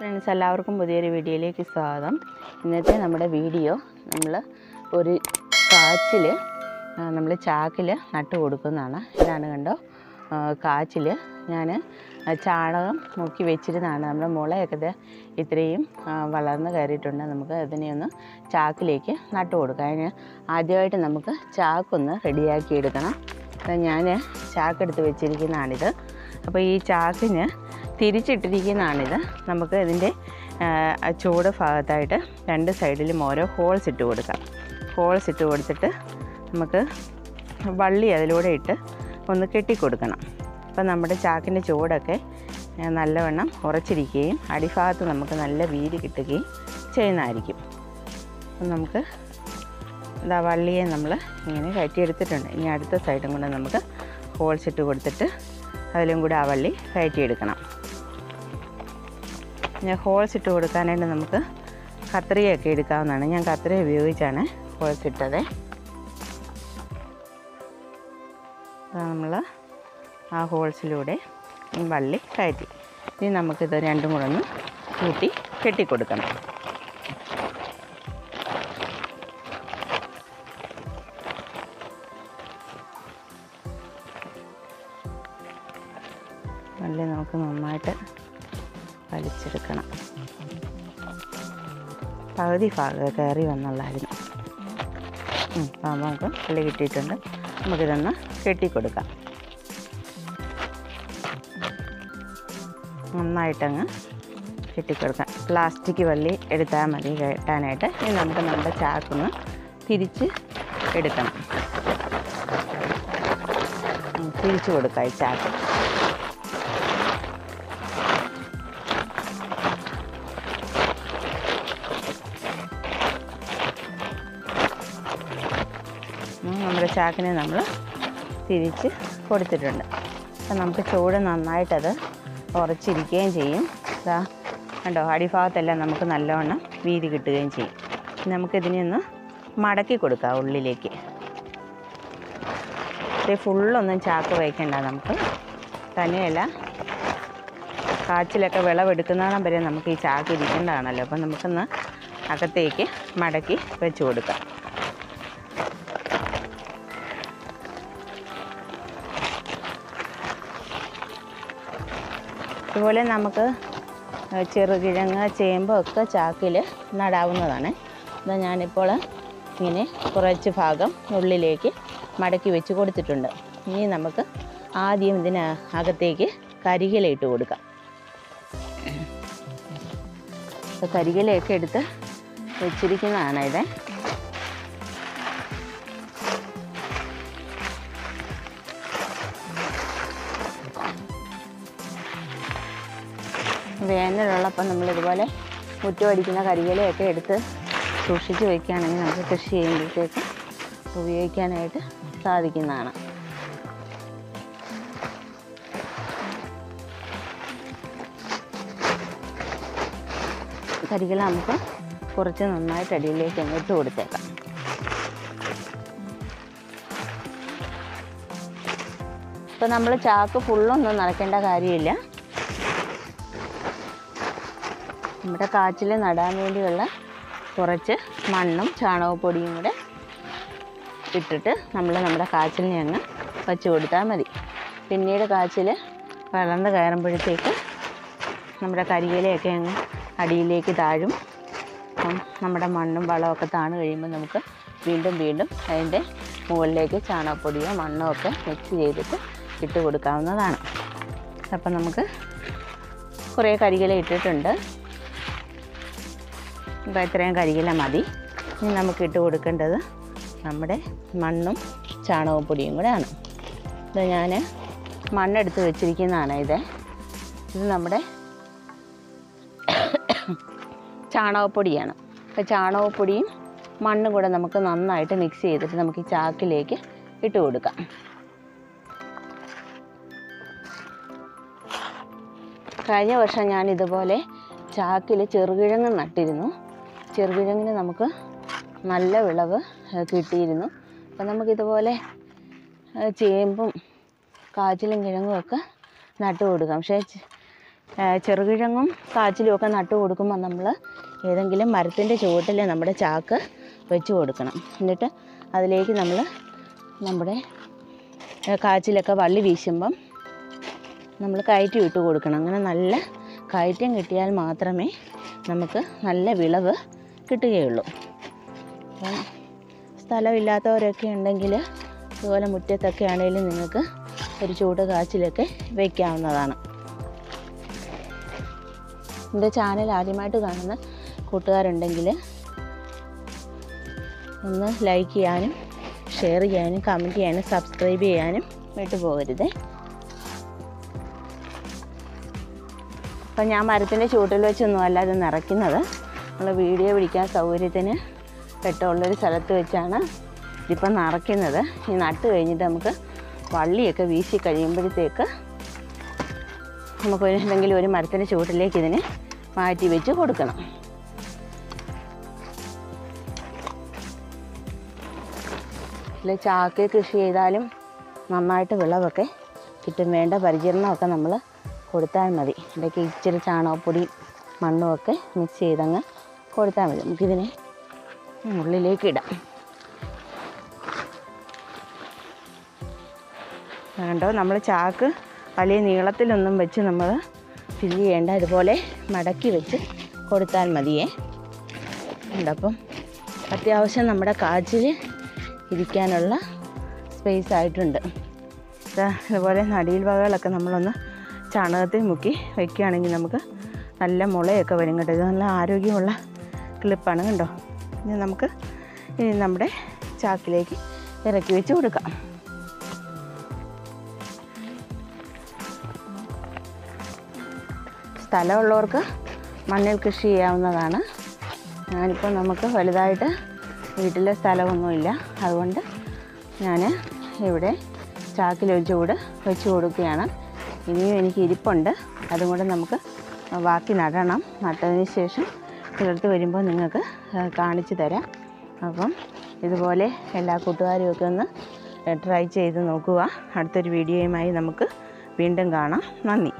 Friends, എല്ലാവർക്കും പുതിയൊരു വീഡിയോയിലേക്ക് സ്വാഗതം. ഇന്നത്തെ നമ്മുടെ വീഡിയോ നമ്മൾ ഒരു കാച്ചിൽ നമ്മൾ ചാക്കിൽ നട്ട് കൊടുക്കുന്നതാണ്. ഇതാണ് കണ്ടോ, കാച്ചിൽ ഞാൻ ചാണകം മുക്കി വെച്ചിരുന്നതാണ്. നമ്മുടെ മുളയൊക്കെ ഇത്രയും വളർന്ന് കയറിയിട്ടുണ്ട്. നമുക്ക് അതിനെ ഒന്ന് ചാക്കിലേക്ക് നട്ട് കൊടുക്കാം. അതിന് ആദ്യമായിട്ട് നമുക്ക് ചാക്കൊന്ന് റെഡിയാക്കി എടുക്കണം. ഞാൻ ചാക്കെടുത്ത് വെച്ചിരിക്കുന്നതാണിത്. അപ്പോൾ ഈ ചാക്കിന് തിരിച്ചിട്ടിരിക്കുന്നതാണിത്. നമുക്ക് ഇതിൻ്റെ ചൂട് ഭാഗത്തായിട്ട് രണ്ട് സൈഡിലും ഓരോ ഹോൾസ് ഇട്ട് കൊടുക്കാം. ഹോൾസ് ഇട്ട് കൊടുത്തിട്ട് നമുക്ക് വള്ളി അതിലൂടെ ഇട്ട് ഒന്ന് കെട്ടിക്കൊടുക്കണം. അപ്പം നമ്മുടെ ചാക്കിൻ്റെ ചൂടൊക്കെ നല്ലവണ്ണം ഉറച്ചിരിക്കുകയും അടിഭാഗത്ത് നമുക്ക് നല്ല വീതി കിട്ടുകയും ചെയ്യുന്നതായിരിക്കും. അപ്പം നമുക്ക് ഇതാ വള്ളിയെ നമ്മൾ ഇങ്ങനെ കയറ്റിയെടുത്തിട്ടുണ്ട്. ഇനി അടുത്ത സൈഡും കൂടെ നമുക്ക് ഹോൾസ് ഇട്ട് കൊടുത്തിട്ട് അതിലും കൂടെ ആ വള്ളി കയറ്റിയെടുക്കണം. ഞാൻ ഹോൾസ് ഇട്ട് കൊടുക്കാനായിട്ട് നമുക്ക് കത്രികയൊക്കെ എടുക്കാവുന്നതാണ്. ഞാൻ കത്രിക ഉപയോഗിച്ചാണ് ഹോൾസ് ഇട്ടത്. നമ്മൾ ആ ഹോൾസിലൂടെ ഈ വള്ളി കയറ്റി ഇനി നമുക്കിത് രണ്ടും കൂടെ ഒന്ന് കൂട്ടി കെട്ടിക്കൊടുക്കണം. വള്ളി നമുക്ക് നന്നായിട്ട് വലിച്ചെടുക്കണം. പകുതി ഭാഗം കയറി വന്നുള്ളായിരുന്നു. അപ്പോൾ നമുക്ക് വള്ളി കിട്ടിയിട്ടുണ്ട്. നമുക്കിതൊന്ന് കെട്ടിക്കൊടുക്കാം. നന്നായിട്ടങ്ങ് കെട്ടിക്കൊടുക്കാം. പ്ലാസ്റ്റിക് വള്ളി എടുത്താൽ മതി കെട്ടാനായിട്ട്. ഇനി നമുക്ക് നമ്മുടെ ചാക്കൊന്ന് തിരിച്ച് എടുക്കണം. തിരിച്ചു കൊടുക്കാം ഈ ചാക്ക്. നമ്മുടെ ചാക്കിനെ നമ്മൾ തിരിച്ച് കൊടുത്തിട്ടുണ്ട്. അപ്പം നമുക്ക് ചൂട് നന്നായിട്ടത് ഉറച്ചിരിക്കുകയും ചെയ്യും. ഇതാ കണ്ടോ, അടിഭാഗത്തെല്ലാം നമുക്ക് നല്ലവണ്ണം വീതി കിട്ടുകയും ചെയ്യും. നമുക്കിതിനെ ഒന്ന് മടക്കി കൊടുക്കാം ഉള്ളിലേക്ക്. ഇത് ഫുള്ളൊന്നും ചാക്ക് വയ്ക്കേണ്ട. നമുക്ക് തന്നെയല്ല, കാച്ചിലൊക്കെ വിളവെടുക്കുന്നതാണ് വരെ നമുക്ക് ഈ ചാക്ക് ഇരിക്കേണ്ടതാണല്ലോ. അപ്പം നമുക്കൊന്ന് അകത്തേക്ക് മടക്കി വെച്ച് കൊടുക്കാം. അതുപോലെ നമുക്ക് ചെറുകിഴങ്ങ്, ചേമ്പ് ഒക്കെ ചാക്കിൽ നടാവുന്നതാണ്. അത് ഞാനിപ്പോൾ ഇങ്ങനെ കുറച്ച് ഭാഗം ഉള്ളിലേക്ക് മടക്കി വെച്ച് കൊടുത്തിട്ടുണ്ട്. ഇനി നമുക്ക് ആദ്യം ഇതിനകത്തേക്ക് കരികില ഇട്ട് കൊടുക്കാം. കരികിലയൊക്കെ എടുത്ത് വെച്ചിരിക്കുന്നതാണ് ഇത്. വേനലുള്ളപ്പോൾ നമ്മളിതുപോലെ മുറ്റമടിക്കുന്ന കരിയിലയൊക്കെ എടുത്ത് സൂക്ഷിച്ച് വയ്ക്കുകയാണെങ്കിൽ നമുക്ക് കൃഷി ചെയ്യുമ്പോഴത്തേക്ക് ഉപയോഗിക്കാനായിട്ട് സാധിക്കുന്നതാണ്. കരിയില നമുക്ക് കുറച്ച് നന്നായിട്ട് അടിയിലേക്ക് ഇട്ട് കൊടുത്തേക്കാം. ഇപ്പം നമ്മൾ ചാക്ക് ഫുള്ളൊന്നും നിറയ്ക്കേണ്ട കാര്യമില്ല. നമ്മുടെ കാച്ചിൽ നടാൻ വേണ്ടിയുള്ള കുറച്ച് മണ്ണും ചാണകപ്പൊടിയും കൂടെ ഇട്ടിട്ട് നമ്മൾ നമ്മുടെ കാച്ചിലിനെ അങ്ങ് വച്ച് കൊടുത്താൽ മതി. പിന്നീട് കാച്ചിൽ വളർന്ന് കയറുമ്പോഴത്തേക്ക് നമ്മുടെ കരിയിലയൊക്കെ അങ്ങ് അടിയിലേക്ക് താഴും. നമ്മുടെ മണ്ണും വളമൊക്കെ താണു കഴിയുമ്പോൾ നമുക്ക് വീണ്ടും അതിൻ്റെ മുകളിലേക്ക് ചാണകപ്പൊടിയോ മണ്ണോ ഒക്കെ മിക്സ് ചെയ്തിട്ട് ഇട്ട് കൊടുക്കാവുന്നതാണ്. അപ്പം നമുക്ക് കുറേ കരിയില ഇട്ടിട്ടുണ്ട്. അപ്പോൾ ഇത്രയും കരിയില മതി. ഇനി നമുക്ക് ഇട്ട് കൊടുക്കേണ്ടത് നമ്മുടെ മണ്ണും ചാണകപ്പൊടിയും കൂടെയാണ്. ഇത് ഞാൻ മണ്ണെടുത്ത് വെച്ചിരിക്കുന്നതാണ്. ഇത് നമ്മുടെ ചാണകപ്പൊടിയാണ്. അപ്പോൾ ചാണകപ്പൊടിയും മണ്ണും കൂടെ നമുക്ക് നന്നായിട്ട് മിക്സ് ചെയ്തിട്ട് നമുക്ക് ഈ ചാക്കിലേക്ക് ഇട്ട് കൊടുക്കാം. കഴിഞ്ഞ വർഷം ഞാൻ ഇതുപോലെ ചാക്കിൽ ചെറുകിഴങ്ങ് നട്ടിരുന്നു. ചെറുകിഴങ്ങിന് നമുക്ക് നല്ല വിളവ് കിട്ടിയിരുന്നു. അപ്പം നമുക്കിതുപോലെ ചേമ്പും കാച്ചിലും കിഴങ്ങും ഒക്കെ നട്ടു കൊടുക്കാം. പക്ഷേ ചെറുകിഴങ്ങും കാച്ചിലും ഒക്കെ നട്ടു കൊടുക്കുമ്പോൾ നമ്മൾ ഏതെങ്കിലും മരത്തിൻ്റെ ചുവട്ടിൽ നമ്മുടെ ചാക്ക് വെച്ച് കൊടുക്കണം. എന്നിട്ട് അതിലേക്ക് നമ്മൾ നമ്മുടെ കാച്ചിലൊക്കെ വള്ളി വീശുമ്പം നമ്മൾ കയറ്റി ഇട്ട് കൊടുക്കണം. അങ്ങനെ നല്ല കയറ്റം കിട്ടിയാൽ മാത്രമേ നമുക്ക് നല്ല വിളവ് കിട്ടുകയുള്ളൂ. അപ്പം സ്ഥലമില്ലാത്തവരൊക്കെ ഉണ്ടെങ്കിൽ ഇതുപോലെ മുറ്റത്തൊക്കെ ആണെങ്കിലും നിങ്ങൾക്ക് ഒരു ചൂട് കാച്ചിലൊക്കെ വയ്ക്കാവുന്നതാണ്. എൻ്റെ ചാനൽ ആദ്യമായിട്ട് കാണുന്ന കൂട്ടുകാരുണ്ടെങ്കിൽ ഒന്ന് ലൈക്ക് ചെയ്യാനും ഷെയർ ചെയ്യാനും കമൻറ്റ് ചെയ്യാനും സബ്സ്ക്രൈബ് ചെയ്യാനും വിട്ടുപോകരുത്. അപ്പം ഞാൻ മരത്തിൻ്റെ ചുവട്ടിൽ വെച്ചൊന്നും അല്ല ഇത് നിറയ്ക്കുന്നത്. നമ്മൾ വീഡിയോ പിടിക്കാൻ സൗകര്യത്തിന് വെട്ടമുള്ളൊരു സ്ഥലത്ത് വെച്ചാണ് ഇതിപ്പം നിറയ്ക്കുന്നത്. ഈ നട്ട് കഴിഞ്ഞിട്ട് നമുക്ക് വള്ളിയൊക്കെ വീശി കഴിയുമ്പോഴത്തേക്ക് നമുക്ക് എന്തെങ്കിലും ഒരു മരത്തിൻ്റെ ചുവട്ടിലേക്ക് ഇതിനെ മാറ്റി വെച്ച് കൊടുക്കണം. ഇതിൽ ചാക്ക് കൃഷി ചെയ്താലും നന്നായിട്ട് വിളവൊക്കെ കിട്ടും. വേണ്ട പരിചരണമൊക്കെ നമ്മൾ കൊടുത്താൽ മതി. ഇടയ്ക്ക് ഇച്ചിരി ചാണകപ്പൊടി മണ്ണും ഒക്കെ മിക്സ് ചെയ്തങ്ങ് കൊടുത്താൽ മതി. നമുക്കിതിനെ ഉള്ളിലേക്ക് ഇടാം. കണ്ടോ, നമ്മൾ ചാക്ക് വലിയ നീളത്തിലൊന്നും വെച്ച് നമ്മൾ ഫില്ല് ചെയ്യേണ്ട, ഇതുപോലെ മടക്കി വെച്ച് കൊടുത്താൽ മതിയേ. ഉണ്ടപ്പം അത്യാവശ്യം നമ്മുടെ കാച്ചിൽ ഇരിക്കാനുള്ള സ്പേസ് ആയിട്ടുണ്ട്. ഇതുപോലെ നടിയിൽ വകകളൊക്കെ നമ്മളൊന്ന് ചാണകത്തിൽ മുക്കി വയ്ക്കുകയാണെങ്കിൽ നമുക്ക് നല്ല മുളയൊക്കെ വരും കേട്ടോ. ഇത് നല്ല ആരോഗ്യമുള്ള ക്ലിപ്പാണ് കണ്ടോ. ഇനി നമുക്ക് നമ്മുടെ ചാക്കിലേക്ക് ഇറക്കി വെച്ച് കൊടുക്കാം. സ്ഥലമുള്ളവർക്ക് മണ്ണിൽ കൃഷി ചെയ്യാവുന്നതാണ്. ഞാനിപ്പോൾ നമുക്ക് വലുതായിട്ട് വീട്ടിലെ സ്ഥലമൊന്നുമില്ല, അതുകൊണ്ട് ഞാൻ ഇവിടെ ചാക്കിലൊരു ചൂട് വെച്ച് കൊടുക്കുകയാണ്. ഇനിയും എനിക്ക് ഇരിപ്പുണ്ട്, അതുകൊണ്ട് നമുക്ക് ബാക്കി നടണം. നട്ടതിന് ശേഷം കിളിർത്ത് വരുമ്പോൾ നിങ്ങൾക്ക് കാണിച്ചു തരാം. അപ്പം ഇതുപോലെ എല്ലാ കൂട്ടുകാരും ഒക്കെ ഒന്ന് ട്രൈ ചെയ്ത് നോക്കുക. അടുത്തൊരു വീഡിയോയുമായി നമുക്ക് വീണ്ടും കാണാം. നന്ദി.